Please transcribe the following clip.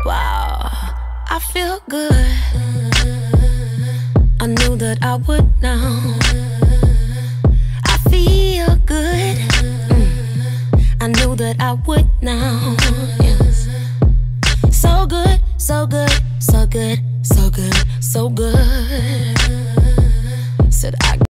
Wow, I feel good. I knew that I would now. I feel good. I knew that I would now. Yes. So good, so good, so good, so good, so good. Said I